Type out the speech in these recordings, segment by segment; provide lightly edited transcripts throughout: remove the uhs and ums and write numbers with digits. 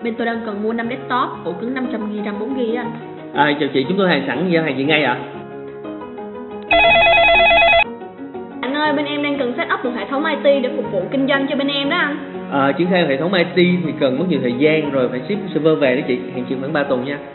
Bên tôi đang cần mua 5 desktop, ổ cứng 500GB, RAM 4GB anh. Chào chị, chúng tôi hàng sẵn, giao hàng chị ngay ạ. Anh ơi, bên em đang cần set up một hệ thống IT để phục vụ kinh doanh cho bên em đó anh. Triển khai hệ thống IT thì cần mất nhiều thời gian rồi, phải ship server về đó chị, hàng chừng khoảng 3 tuần nha.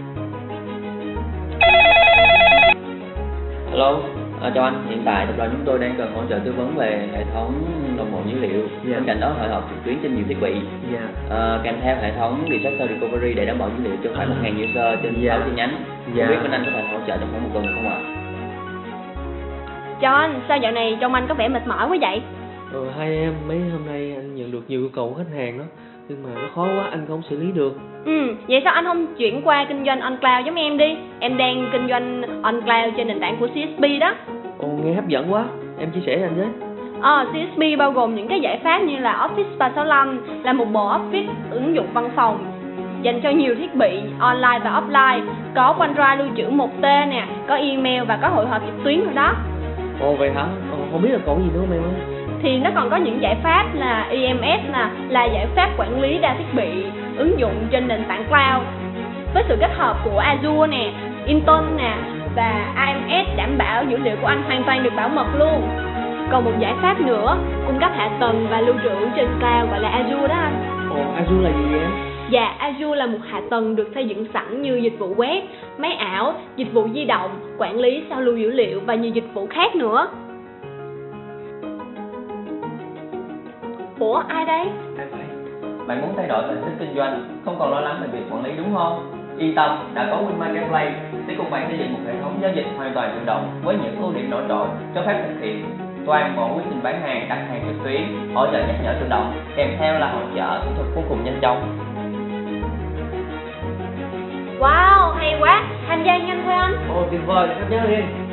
Hello, chào anh. Hiện tại tập đoàn chúng tôi đang cần hỗ trợ tư vấn về hệ thống đồng bộ dữ liệu. Bên cạnh đó hội họp trực tuyến trên nhiều thiết bị. Kèm theo hệ thống Disaster Recovery để đảm bảo dữ liệu cho khoảng 1.000 user trên 6 chi nhánh. Không biết bên anh có thể hỗ trợ trong khoảng 1 tuần được không ạ? Chào anh, sao dạo này trông anh có vẻ mệt mỏi quá vậy? Hai em mấy hôm nay anh nhận được nhiều yêu cầu của khách hàng đó, nhưng mà nó khó quá, anh không xử lý được. Vậy sao anh không chuyển qua kinh doanh on cloud giống em đi? Em đang kinh doanh on cloud trên nền tảng của CSP đó. Nghe hấp dẫn quá, em chia sẻ cho anh với. CSP bao gồm những cái giải pháp như là Office 365, là một bộ Office ứng dụng văn phòng dành cho nhiều thiết bị online và offline, có OneDrive lưu trữ 1T nè, có email và có hội họp trực tuyến rồi đó. Vậy hả? Không biết là còn gì nữa không em ơi? Thì nó còn có những giải pháp là EMS là giải pháp quản lý đa thiết bị ứng dụng trên nền tảng cloud với sự kết hợp của Azure nè, Intune nè và AMS, đảm bảo dữ liệu của anh hoàn toàn được bảo mật luôn. Còn một giải pháp nữa cung cấp hạ tầng và lưu trữ trên cloud gọi là Azure đó anh. Azure là gì vậy em? Dạ, Azure là một hạ tầng được xây dựng sẵn như dịch vụ web, máy ảo, dịch vụ di động, quản lý sao lưu dữ liệu và nhiều dịch vụ khác nữa. Ủa, ai đây? Bạn muốn thay đổi hình thức kinh doanh, không còn lo lắng về việc quản lý đúng không? Yên tâm, đã có WinMarketplace sẽ cùng bạn xây dựng một hệ thống giao dịch hoàn toàn tự động với những ưu điểm nổi trội, cho phép thực hiện toàn bộ quy trình bán hàng, đặt hàng trực tuyến, hỗ trợ nhắc nhở tự động, kèm theo là hỗ trợ kỹ thuật vô cùng nhanh chóng. Wow, hay quá, tham gia nhanh thôi anh. Tuyệt vời, tham gia liền.